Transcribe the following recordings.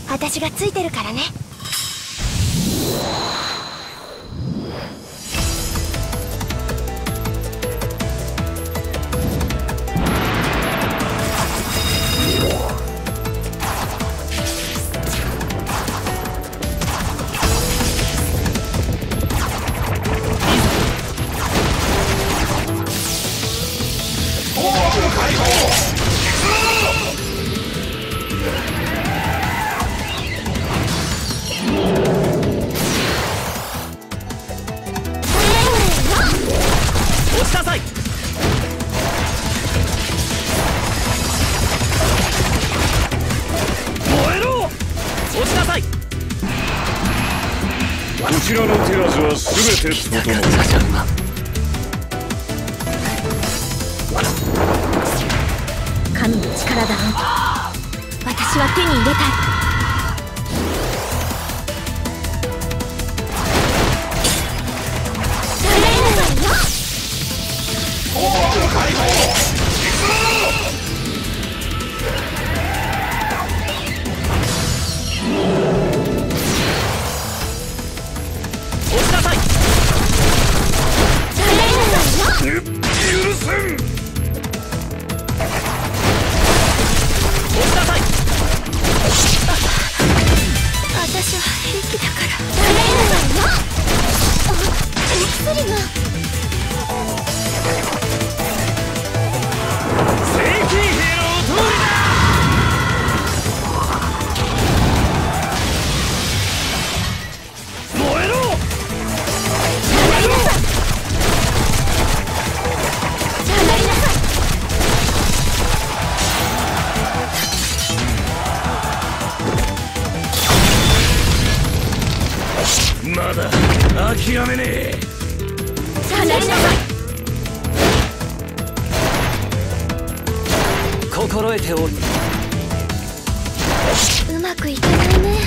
私がついてるからね。 こちらの手はずは全て整う。 神の力だろうと私は手に入れたい。私は平気だから。お薬が。 正規兵の通りだ。燃えろ。 下がりなさい。下がりなさい。 まだ諦めねえ。 下がりなさい。 心得ておる。 うまくいかないね。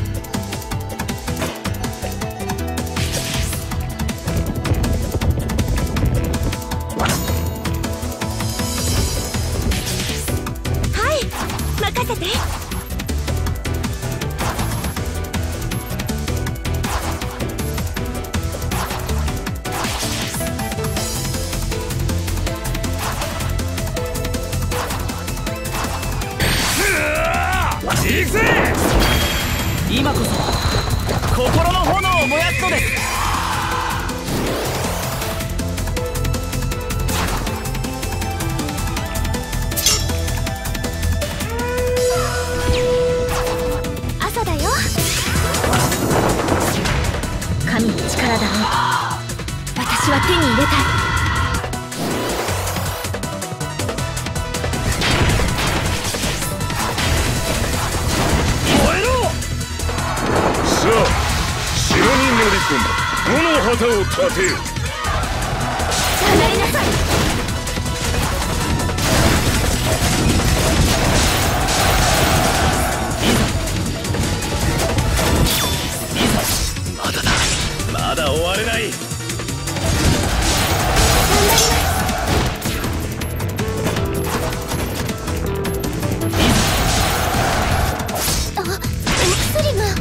はい、任せて。 行くぜ。 今こそ心の炎を燃やすのです。 朝だよ。神の力だろうと私は手に入れたい。 さあ、城に乗り込む。5の旗を立てよ。 下がりなさい。 まだだ。まだ終われない。 お薬が。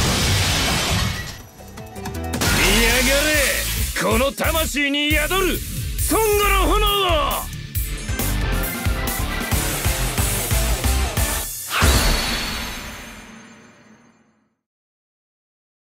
この魂に宿る